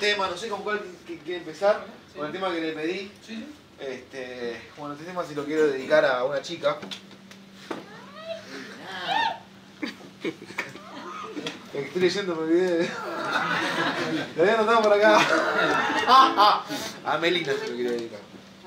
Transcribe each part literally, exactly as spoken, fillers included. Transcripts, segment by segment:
tema, no sé con cuál quiere empezar, sí. con el tema que le pedí. Sí, sí. Este, bueno, este tema si lo quiero dedicar a una chica. Estoy leyendo, me olvidé. Lo había anotado por acá. A Melina se lo quiero dedicar.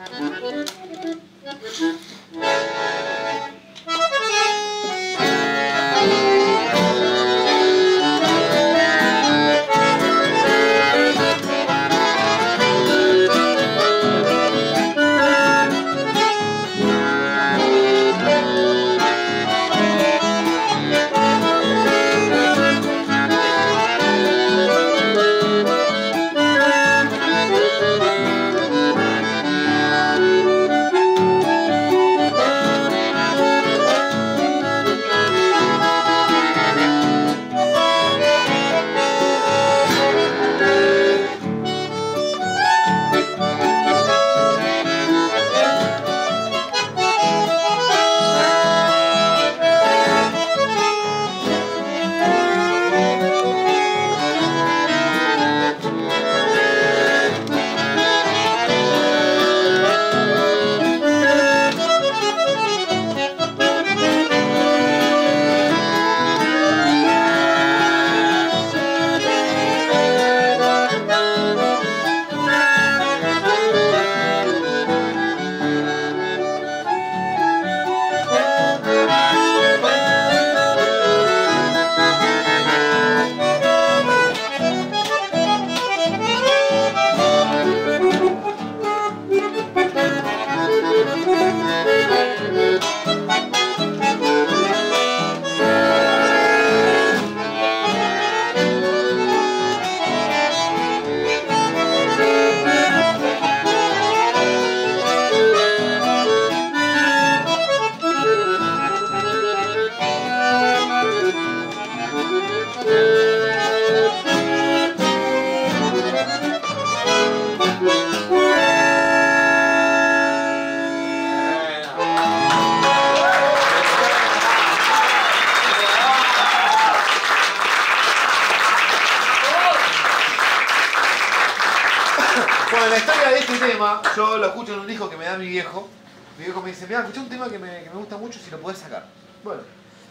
Bueno, la historia de este tema, yo lo escucho en un disco que me da mi viejo. Mi viejo me dice, mira, escuché un tema que me, que me gusta mucho, si lo podés sacar. Bueno,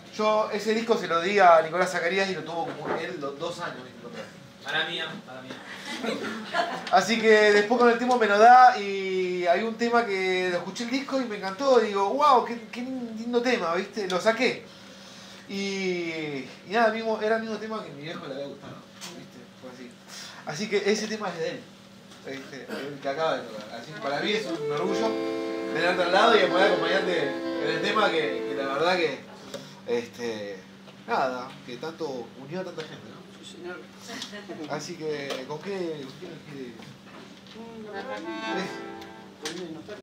yo ese disco se lo di a Nicolás Zacarías y lo tuvo como él dos, dos años. Para mía, para mía. Así que después con el tiempo me lo da y hay un tema que lo escuché el disco y me encantó. Y digo, wow, qué, qué lindo tema, ¿viste? Lo saqué. Y, y nada, mismo, era el mismo tema que a mi viejo le había gustado, ¿viste? Fue así. Así que ese tema es de él. ¿Viste? El que acaba de tocar. Así que para mí es un orgullo tenerte al lado y poder acompañarte en el tema que, que la verdad que, este, nada, que tanto unió a tanta gente, ¿no? Sí, señor. Así que, ¿con qué? ¿Con qué? ¿Qué?